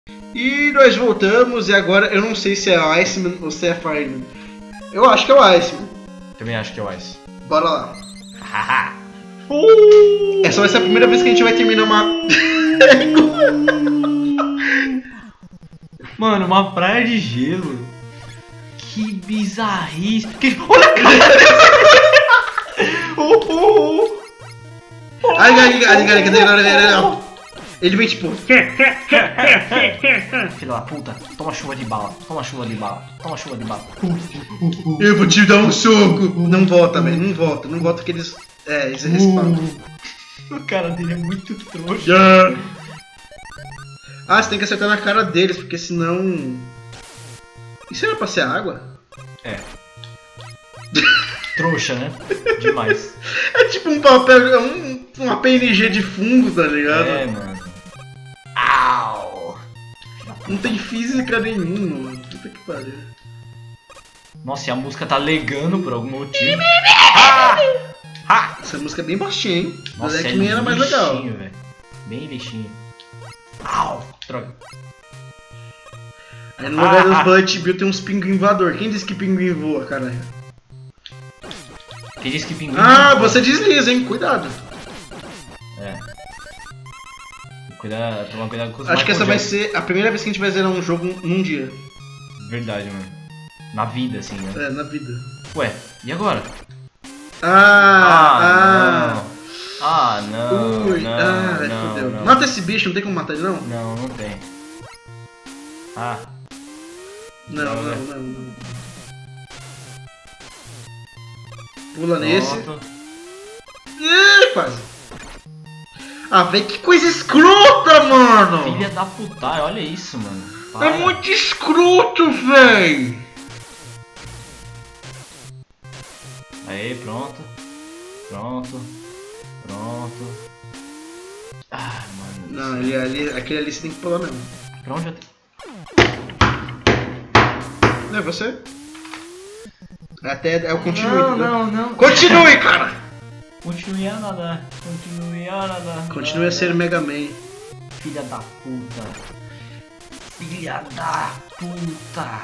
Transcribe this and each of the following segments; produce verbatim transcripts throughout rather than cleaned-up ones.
E nós voltamos e agora eu não sei se é o Iceman ou se é Fireman. Eu acho que é o Iceman. Também acho que é o Ice. Bora lá. Haha. Essa vai ser a primeira vez que a gente vai terminar uma... Mano, uma praia de gelo. Que bizarrice. Que... Olha a cara. oh, oh, oh. Ai, ai, ai, ai, ai, ele vem tipo... Filha da puta, toma chuva de bala, toma chuva de bala, toma chuva de bala. Eu vou te dar um soco. Não volta, velho, não volta, não volta que eles... É, eles respawnam. O cara dele é muito trouxa. Yeah. Ah, você tem que acertar na cara deles, porque senão... Isso era pra ser água? É. Trouxa, né? Demais. É tipo um papel, um, uma P N G de fundo, tá ligado? É, mano. Au! Não tem física nenhuma, mano. Puta que pariu. Nossa, e a música tá legando por algum motivo. Ah! Ah! Essa música é bem baixinha, hein? Nossa, Mas é é que nem era mais legal. lixinho, velho. Bem lixinho. Au! Droga. Aí no lugar dos Bullet Bill tem uns pinguim voador. Quem disse que pinguim voa, caralho? Quem disse que pinguim... Ah, você desliza, hein? Cuidado. É. Cuidado, toma cuidado com os Acho que essa vai Michael ser a primeira vez que a gente vai zerar um jogo num dia. Jackson. Verdade, mano. Na vida, assim, né? É, na vida. Ué, e agora? Ah, ah. não. Ah, não. Ui, não, ah, não, fodeu. não. Mata esse bicho, não tem como matar ele, não? Não, não tem. Ah. Não, Não, não, né? não, não. Pula nesse. Pronto. Ih, quase. Ah, velho, que coisa escrota, mano! Filha da puta, olha isso, mano. É Para. muito escroto, véi! Aí, pronto. Pronto. Pronto. Ah, mano. Não, ele, ali, aquele ali você tem que pular mesmo. Pra onde eu tenho? Não é você? Até é o continue. Não, entendeu? não, não. Continue, cara! Continue a nadar. Continue a nadar. Continue a ser Mega Man. Filha da puta. Filha da puta.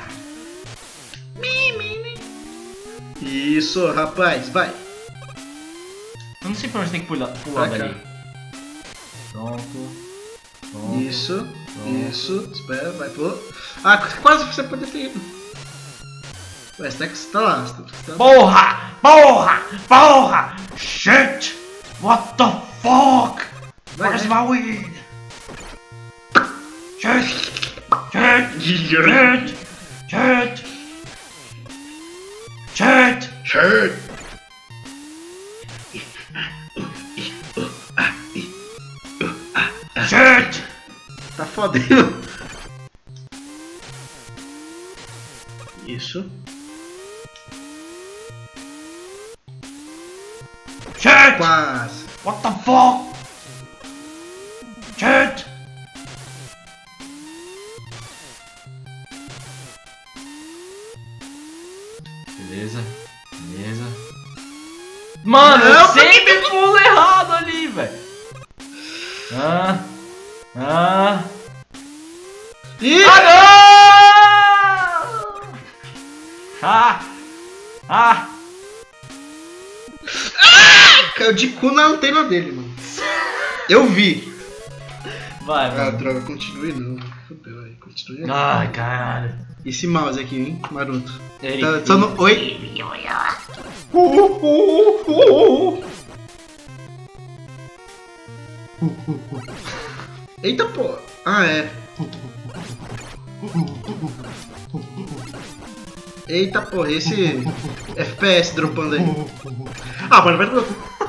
Isso, rapaz, vai. Eu não sei pra onde tem que pular, pular Pra cá. dali. Pronto. Pronto. Isso, Pronto. isso. Espera, vai pô. Ah, quase você pode ter ido. Ué, você tá, você tá lá. Você tá... Porra! Porra! Porra! Shit! What the fuck? Vai, Where's vai. my weed? Shit! Shit! Shit! Shit! Shit! Shirt. Shit! Tá fodendo. Isso. Shit! Quase. What the fuck? Shit! Beleza, beleza. Mano, Não, eu sempre pulo errado ali, velho. Ah, ah. Ih! Ah, não! Ah, ah. Caiu de cu na antena dele, mano. Eu vi. Vai, Ah, mano. droga, continue não. Fudeu aí, continue aí. Ai, caralho. Esse mouse aqui, hein, maroto. Ele- Tá só no... Oi? Uh, uh, uh, uh. Eita, pô. Ah, é. Eita, porra, esse F P S dropando aí. Ah, mano, vai...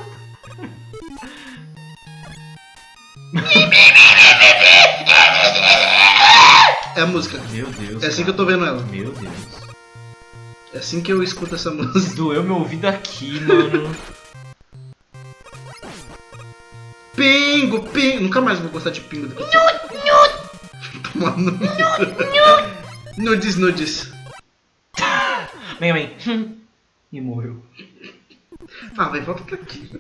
É a música. Meu Deus. É assim que eu cara. tô vendo ela. Meu Deus. É assim que eu escuto essa música. Doeu meu ouvido aqui, mano. Pingo, pingo. Nunca mais vou gostar de pingo do que eu Toma no cu. Nudes, nudes. Vem, vem. E morreu. Ah, vai, volta pra aqui.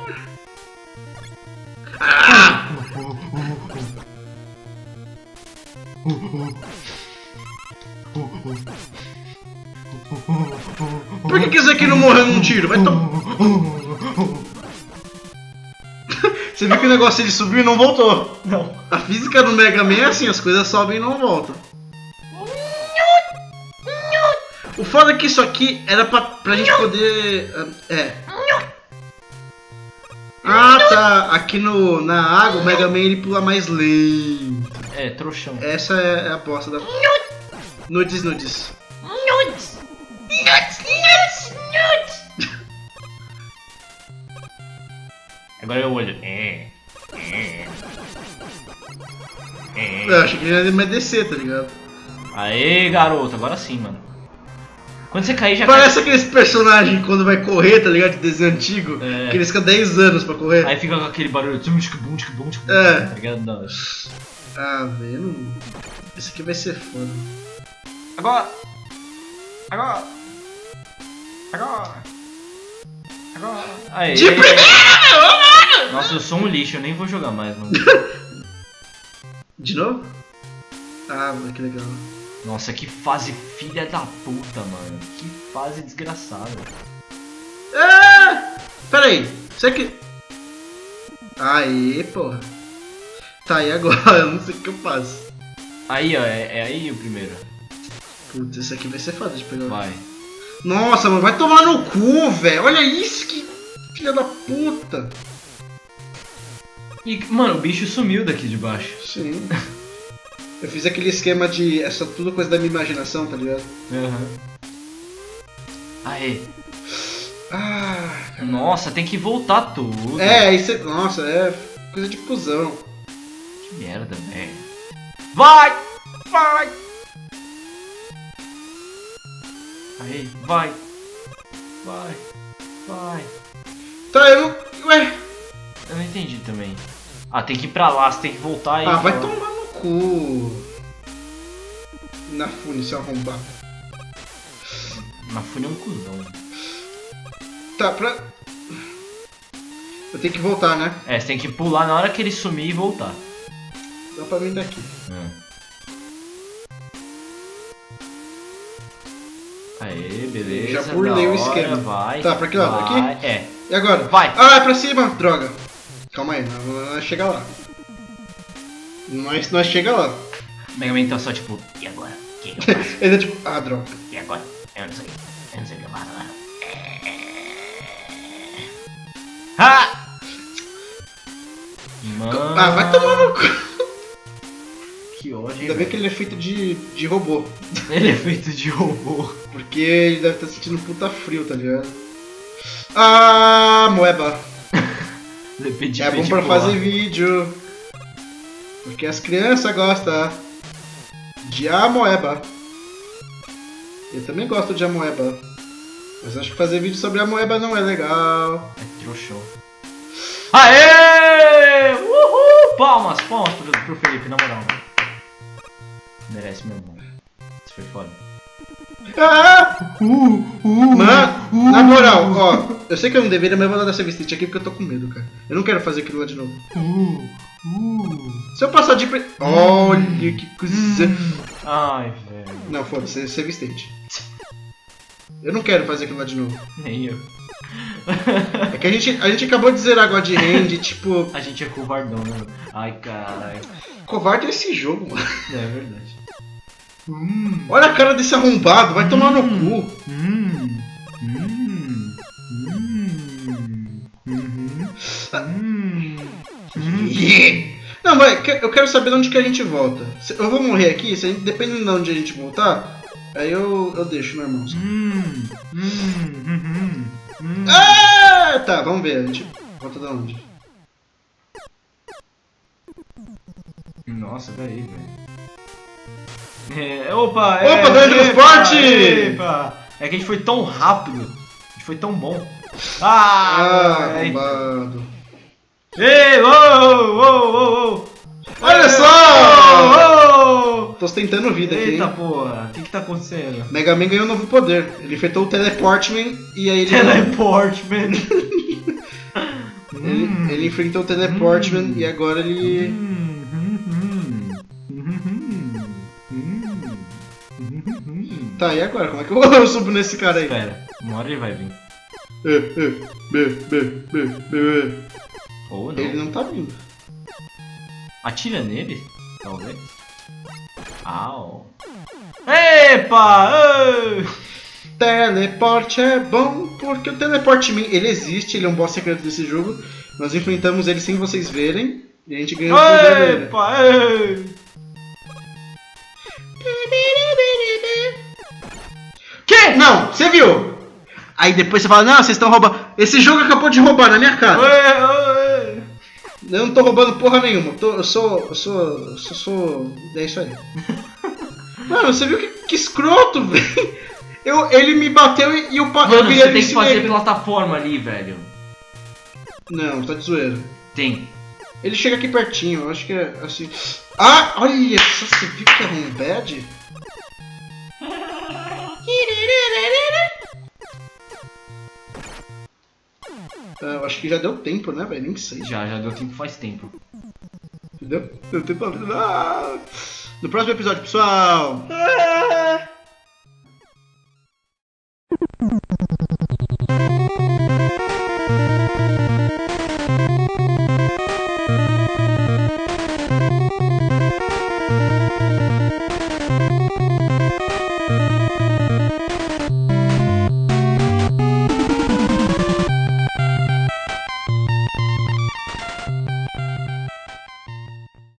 Ah! Por que, que esse aqui não morreu num tiro? Vai tomar. Você viu que o negócio ele subiu e não voltou? Não. A física do Mega Man é assim, as coisas sobem e não voltam. O foda é que isso aqui era pra, pra gente poder... É. Ah, tá. Aqui no, na água o Mega Man ele pula mais lento. É, trouxão. Essa é a aposta da... Nudes, nudes. Nudes! Nudes, nudes, nudes! Agora eu olho. É. É. É. Eu achei que ele ia descer, tá ligado? Aê, garoto. Agora sim, mano. Quando você cair, já Parece aqueles personagens quando vai correr, tá ligado? De desenho antigo. É. Que eles ficam dez anos pra correr. cai. Aí fica com aquele barulho. Tum, tchic, bum, tchic, bum, tchic, bum, É. Tá ligado? Não. Ah, velho. não- Esse aqui vai ser foda. Agora! Agora! Agora! Agora! Aê! De primeira! Nossa, eu sou um lixo, eu nem vou jogar mais, mano. De novo? Ah, que legal. Nossa, que fase filha da puta, mano. Que fase desgraçada. Ah! Pera aí. Isso aqui... Aê, porra. Tá, e agora? Eu não sei o que eu faço. Aí, ó, é, é aí o primeiro. Putz, esse aqui vai ser foda de pegar. Vai. Nossa, mano, vai tomar no cu, velho. Olha isso, que filha da puta. E, mano, o bicho sumiu daqui de baixo. Sim. Eu fiz aquele esquema de... Essa tudo coisa da minha imaginação, tá ligado? Aham. Aê. Ah... Nossa, tem que voltar tudo. É, isso é... Nossa, é coisa de cuzão. Que merda, velho. Vai! Vai! Aí, vai! Vai! Vai! Tá, eu não... Ué... Eu não entendi também. Ah, tem que ir pra lá, você tem que voltar e... Ah, ir vai pra lá. tomar no cu. Na fune, seu arrombado. Na Fune é um cuzão. Tá, pra... Eu tenho que voltar, né? É, você tem que pular na hora que ele sumir e voltar. Dá pra vir daqui. É. Aê, beleza. Já burlei da o esquema. hora, Vai. Tá, pra que lado? vai. Aqui? É. E agora? Vai. Ah, é pra cima! Droga. Calma aí, nós nós chega lá. Nós, nós chega lá. Mega Man tá só tipo... E agora? O que que eu faço? Ele é tipo... Ah, droga. E agora? Eu não sei. Eu não sei o que eu faço agora. Ah! Mano... Ah, vai tomar no cu. Que ódio, hein, Ainda bem velho. que ele é feito de, de robô. Ele é feito de robô. Porque ele deve estar sentindo puta frio, tá ligado? Ah, moeba. Depende É bom pra fazer vídeo. Porque as crianças gostam de amoeba. Eu também gosto de amoeba. Mas acho que fazer vídeo sobre amoeba não é legal. É trouxão. Aê! Uhul! Palmas, palmas pro, pro Felipe, na moral. Merece mesmo. Isso foi foda. Ah! Uh, uh, Mano, na moral, ó. Eu sei que eu não deveria, mas eu vou dar essa vestite aqui porque eu tô com medo, cara. Eu não quero fazer aquilo lá de novo. Uh, uh. Se eu passar de... Pre... Olha que coisa... Ai, velho. Não, foda-se, esse é vestite. Eu não quero fazer aquilo lá de novo. Nem eu. É que a gente, a gente acabou de zerar God Hand, tipo... A gente é covardão, né? Ai, caralho. Covarde é esse jogo, mano. É verdade. Olha a cara desse arrombado, vai tomar no cu. Hum. Hum. Hum. Uhum. Hum. Hum. Não, vai, que- eu quero saber de onde que a gente volta. Se- Eu vou morrer aqui, se a gente, dependendo de onde a gente voltar, aí eu, eu deixo normal. Hum. Hum. Hum. Hum. Ah, tá, vamos ver, a gente volta de onde? Nossa, peraí, velho. É, opa, é, Opa, ganho de epa, transporte! epa. É que a gente foi tão rápido. A gente foi tão bom. Ah! Ah, é, arrombado. ei, ô, ô, ô, ô. Olha Ei, só! ô, ô. Tô ostentando vida aqui, Eita hein? porra, o que que tá acontecendo? Mega Man ganhou um novo poder. Ele enfrentou o Teleportman e aí ele... Teleport, man. Ele, ele enfrentou o Teleportman Hum. e agora ele... Hum, hum, hum. Hum, hum. Hum. Hum. Tá, e agora? Como é que eu subo nesse cara aí? Espera, uma hora ele vai vir. É, é, bê, bê, bê, bê, bê. Ou não. Ele não tá vindo. Atira nele? Talvez. Au. Epa! Ei! Teleporte é bom porque o teleporte em mim, ele existe, ele é um boss secreto desse jogo. Nós enfrentamos ele sem vocês verem e a gente ganhou o poder dele. Epa! Ei! Que? Não, você viu? Aí depois você fala, não, vocês estão roubando. Esse jogo acabou de roubar na minha cara. Ei, ei. Eu não tô roubando porra nenhuma. Eu, tô, eu sou. Eu sou. Eu sou, sou. É isso aí. Mano, você viu que, que escroto, velho? Eu, ele me bateu e, e eu, pa- eu Mano, queria você tem que fazer ele. plataforma ali, velho. Não, tá de zoeira. Tem. Ele chega aqui pertinho, eu acho que é assim. Ah, olha só, você viu que é um bad? Ah, eu acho que já deu tempo, né, velho? Nem sei. Já, já deu tempo faz tempo. Entendeu? Deu tempo pra... Ah! No próximo episódio, pessoal!